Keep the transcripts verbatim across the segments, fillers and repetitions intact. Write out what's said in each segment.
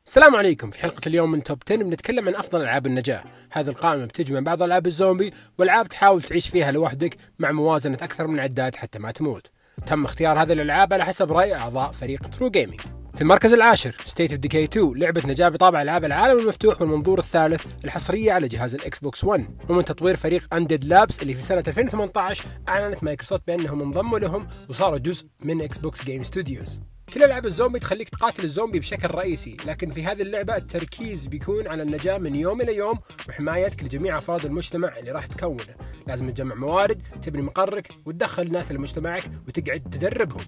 السلام عليكم. في حلقة اليوم من توب عشرة بنتكلم عن أفضل ألعاب النجاة. هذه القائمة بتجمع بعض ألعاب الزومبي وألعاب تحاول تعيش فيها لوحدك مع موازنة أكثر من عداد حتى ما تموت. تم اختيار هذه الألعاب على حسب رأي أعضاء فريق ترو جيمنج. في المركز العاشر State of Decay تو، لعبة نجاة بطابع ألعاب العالم المفتوح والمنظور الثالث الحصرية على جهاز الإكس بوكس ون، ومن تطوير فريق Undead Labs اللي في سنة ألفين وثمانية عشر أعلنت مايكروسوفت بأنهم انضموا لهم وصاروا جزء من إكس بوكس جيم ستوديوز. كل ألعاب الزومبي تخليك تقاتل الزومبي بشكل رئيسي، لكن في هذه اللعبة التركيز بيكون على النجاة من يوم إلى يوم وحمايتك لجميع أفراد المجتمع اللي راح تكونه. لازم تجمع موارد، تبني مقرك وتدخل الناس لمجتمعك وتقعد تدربهم.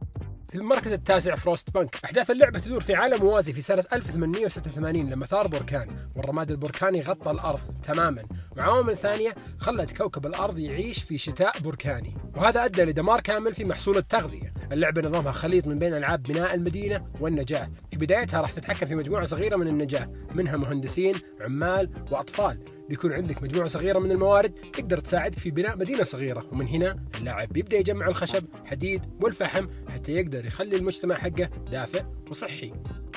في المركز التاسع فروست بانك. أحداث اللعبة تدور في عالم موازي في سنة ألف وثمانمئة وستة وثمانين لما ثار بركان والرماد البركاني غطى الأرض تماما، وعوامل ثانية خلت كوكب الأرض يعيش في شتاء بركاني، وهذا أدى لدمار كامل في محصول التغذية. اللعبة نظامها خليط من بين ألعاب بناء المدينة والنجاة. في بدايتها راح تتحكم في مجموعة صغيرة من النجاة، منها مهندسين، عمال وأطفال. بيكون عندك مجموعة صغيرة من الموارد تقدر تساعدك في بناء مدينة صغيرة، ومن هنا اللاعب بيبدأ يجمع الخشب، حديد والفحم حتى يقدر يخلي المجتمع حقه دافئ وصحي.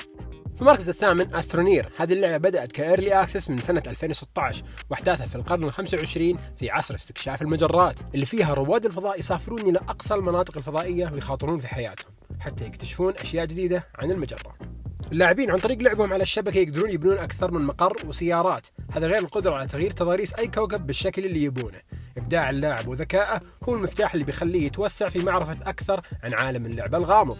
في المركز الثامن أسترونير. هذه اللعبة بدأت كإيرلي أكسس من سنة ألفين وستة عشر واحداثها في القرن الخامس والعشرين في عصر استكشاف المجرات، اللي فيها رواد الفضاء يسافرون إلى أقصى المناطق الفضائية ويخاطرون في حياتهم حتى يكتشفون أشياء جديدة عن المجرة. اللاعبين عن طريق لعبهم على الشبكة يقدرون يبنون أكثر من مقر وسيارات، هذا غير القدرة على تغيير تضاريس أي كوكب بالشكل اللي يبونه. إبداع اللاعب وذكائه هو المفتاح اللي بيخليه يتوسع في معرفة أكثر عن عالم اللعبة الغامض.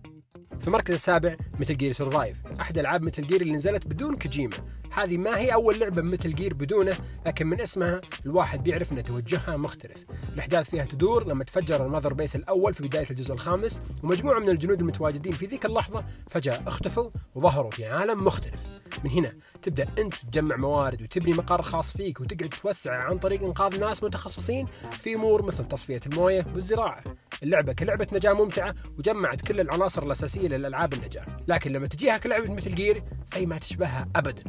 في المركز السابع مثل جير سرفايف، أحد ألعاب مثل جير اللي نزلت بدون كوجيما. هذه ما هي أول لعبة مثل جير بدونه، لكن من اسمها الواحد بيعرف أن توجهها مختلف. الأحداث فيها تدور لما تفجر المذر بيس الأول في بداية الجزء الخامس، ومجموعة من الجنود المتواجدين في ذيك اللحظة فجأة اختفوا وظهروا في عالم مختلف. من هنا تبدأ أنت تجمع موارد وتبني مقر خاص فيك وتقعد توسع عن طريق إنقاذ ناس متخصصين في أمور مثل تصفية الموية والزراعة. اللعبة كلعبة نجاة ممتعة وجمعت كل العناصر الأساسية للألعاب النجاة، لكن لما تجيها كلعبة مثل جير فهي ما تشبهها أبدا.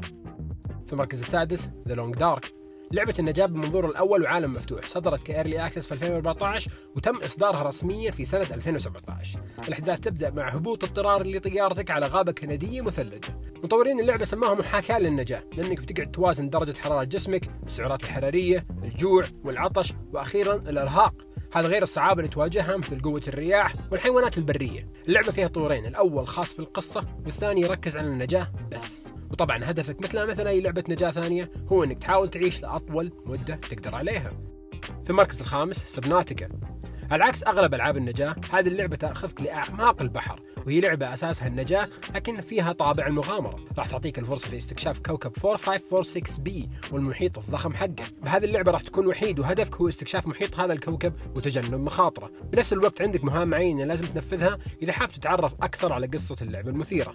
في المركز السادس The Long Dark، لعبة النجاة بالمنظور الأول وعالم مفتوح، صدرت كإيرلي أكسس في ألفين وأربعة عشر وتم إصدارها رسميا في سنة ألفين وسبعة عشر. الأحداث تبدأ مع هبوط اضطراري لطيارتك على غابة كندية مثلجة. مطورين اللعبة سماها محاكاة للنجاة، لأنك بتقعد توازن درجة حرارة جسمك، السعرات الحرارية، الجوع والعطش، وأخيرا الإرهاق. هذا غير الصعاب اللي تواجهها مثل قوة الرياح والحيوانات البرية. اللعبة فيها طورين، الأول خاص في القصة والثاني يركز على النجاة بس، وطبعا هدفك مثل مثل أي لعبة نجاة ثانية هو أنك تحاول تعيش لأطول مدة تقدر عليها. في المركز الخامس سبناتيكا. على عكس أغلب ألعاب النجاة، هذه اللعبة تأخذك لأعماق البحر، وهي لعبة أساسها النجاة لكن فيها طابع المغامرة. راح تعطيك الفرصة في استكشاف كوكب أربعة خمسة أربعة ستة بي والمحيط الضخم حقه. بهذه اللعبة راح تكون وحيد وهدفك هو استكشاف محيط هذا الكوكب وتجنب مخاطره. بنفس الوقت عندك مهام معينة لازم تنفذها إذا حاب تتعرف أكثر على قصة اللعبة المثيرة.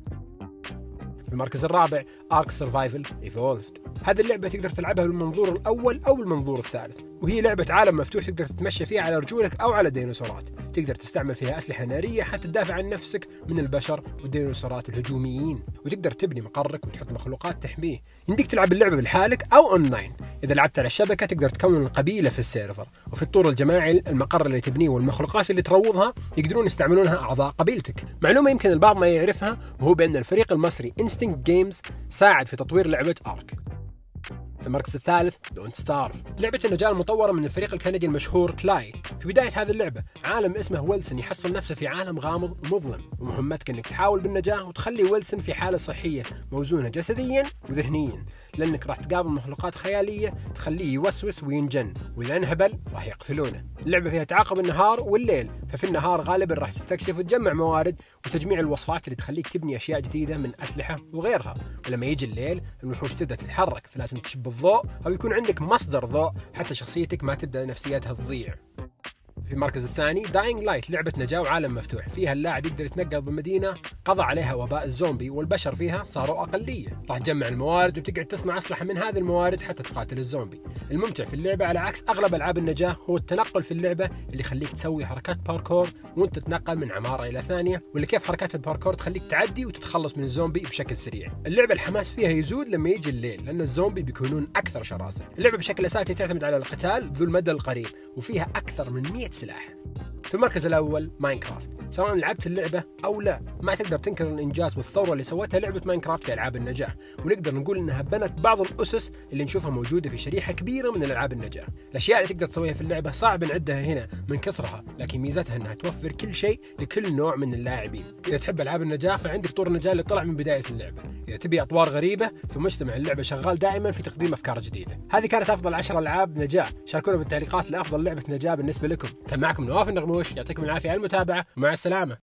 في المركز الرابع Ark Survival Evolved. هذه اللعبة تقدر تلعبها بالمنظور الأول أو بالمنظور الثالث، وهي لعبة عالم مفتوح تقدر تتمشى فيها على رجولك أو على ديناصورات. تقدر تستعمل فيها أسلحة نارية حتى تدافع عن نفسك من البشر والديناصورات الهجوميين، وتقدر تبني مقرك وتحط مخلوقات تحميه. يمديك تلعب اللعبة بالحالك أو أونلاين. إذا لعبت على الشبكة تقدر تكون قبيلة في السيرفر، وفي الطور الجماعي المقر اللي تبنيه والمخلوقات اللي تروضها يقدرون يستعملونها أعضاء قبيلتك. معلومة يمكن البعض ما يعرفها وهو بأن الفريق المصري Instinct Games ساعد في تطوير لعبة آرك. في المركز الثالث Don't Starve، لعبة النجاة المطورة من الفريق الكندي المشهور كلاي. في بداية هذه اللعبة عالم اسمه ويلسون يحصل نفسه في عالم غامض مظلم، ومهمتك انك تحاول بالنجاة وتخلي ويلسون في حالة صحية موزونة جسديا وذهنيا، لانك راح تقابل مخلوقات خيالية تخليه يوسوس وينجن، واذا انهبل راح يقتلونه. اللعبة فيها تعاقب النهار والليل، ففي النهار غالبا راح تستكشف وتجمع موارد وتجميع الوصفات اللي تخليك تبني اشياء جديدة من اسلحة وغيرها، ولما يجي الليل الوحوش تبدأ تتحرك، فلازم تشب الضوء أو يكون عندك مصدر ضوء حتى شخصيتك ما تبدأ نفسيتها تضيع. في المركز الثاني Dying Light، لعبة نجاة وعالم مفتوح، فيها اللاعب يقدر يتنقل بمدينة قضى عليها وباء الزومبي والبشر فيها صاروا أقلية. راح تجمع الموارد وتقعد تصنع أسلحة من هذه الموارد حتى تقاتل الزومبي. الممتع في اللعبة على عكس أغلب ألعاب النجاة هو التنقل في اللعبة اللي يخليك تسوي حركات باركور وانت تتنقل من عمارة إلى ثانية، واللي كيف حركات الباركور تخليك تعدي وتتخلص من الزومبي بشكل سريع. اللعبة الحماس فيها يزود لما يجي الليل لأن الزومبي بيكونون أكثر شراسة. اللعبة بشكل أساسي تعتمد على القتال ذو المدى القريب وفيها أكثر من مئة سلاح. في المركز الأول ماينكرافت. سواء لعبت اللعبة أو لا، ما تقدر تنكر الإنجاز والثورة اللي سوتها لعبة ماينكرافت في ألعاب النجاح، ونقدر نقول إنها بنت بعض الأسس اللي نشوفها موجودة في شريحة كبيرة من الألعاب النجاح. الأشياء اللي تقدر تسويها في اللعبة صعب نعدها هنا من كثرها، لكن ميزتها إنها توفر كل شيء لكل نوع من اللاعبين. إذا تحب ألعاب النجاح فعندك طور النجاة اللي طلع من بداية اللعبة. إذا تبي أطوار غريبة فمجتمع اللعبة شغال دائما في تقديم أفكار جديدة. هذه كانت أفضل عشر ألعاب نجاح. شاركونا بالتعليقات لأفضل لعبة نجاة بالنسبة لكم. كان معكم نواف النغموش، يعطيكم العافية على المتابعة ومع السلامة.